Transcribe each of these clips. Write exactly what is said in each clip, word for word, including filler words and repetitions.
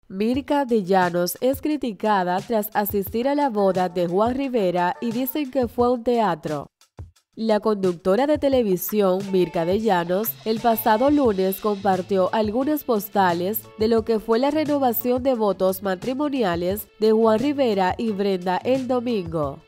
Mirka de Llanos es criticada tras asistir a la boda de Juan Rivera y dicen que fue un teatro. La conductora de televisión Mirka de Llanos el pasado lunes compartió algunas postales de lo que fue la renovación de votos matrimoniales de Juan Rivera y Brenda el domingo.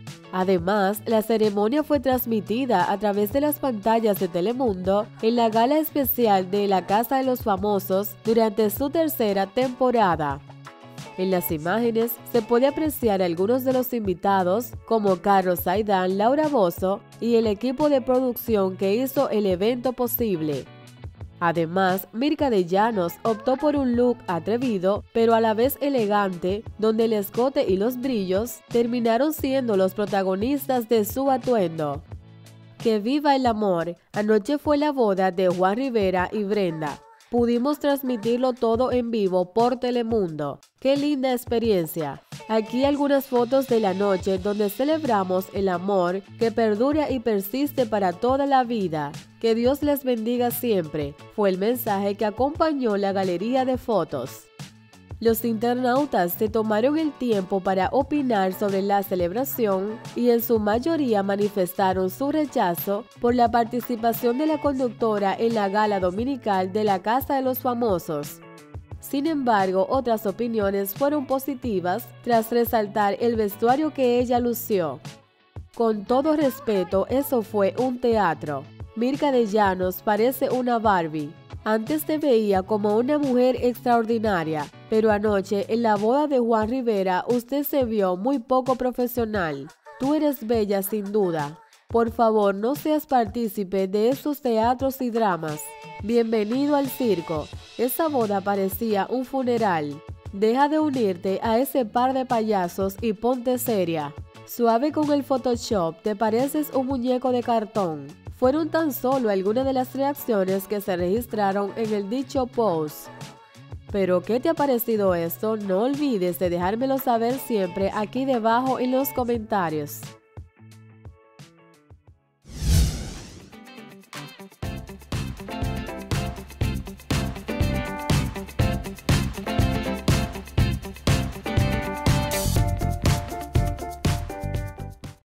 Además, la ceremonia fue transmitida a través de las pantallas de Telemundo en la gala especial de La Casa de los Famosos durante su tercera temporada. En las imágenes se puede apreciar a algunos de los invitados como Carlos Saidán, Laura Bozzo y el equipo de producción que hizo el evento posible. Además, Mirka de Llanos optó por un look atrevido, pero a la vez elegante, donde el escote y los brillos terminaron siendo los protagonistas de su atuendo. ¡Que viva el amor! Anoche fue la boda de Juan Rivera y Brenda. Pudimos transmitirlo todo en vivo por Telemundo. ¡Qué linda experiencia! Aquí algunas fotos de la noche donde celebramos el amor que perdura y persiste para toda la vida. Que Dios les bendiga siempre, fue el mensaje que acompañó la galería de fotos. Los internautas se tomaron el tiempo para opinar sobre la celebración y en su mayoría manifestaron su rechazo por la participación de la conductora en la gala dominical de la Casa de los Famosos. Sin embargo, otras opiniones fueron positivas tras resaltar el vestuario que ella lució. Con todo respeto, eso fue un teatro. Mirka de Llanos parece una Barbie. Antes te veía como una mujer extraordinaria, pero anoche en la boda de Juan Rivera usted se vio muy poco profesional. Tú eres bella sin duda. Por favor, no seas partícipe de esos teatros y dramas. Bienvenido al circo. Esa boda parecía un funeral. Deja de unirte a ese par de payasos y ponte seria. Suave con el Photoshop, te pareces un muñeco de cartón. Fueron tan solo algunas de las reacciones que se registraron en el dicho post. ¿Pero qué te ha parecido esto? No olvides de dejármelo saber siempre aquí debajo en los comentarios.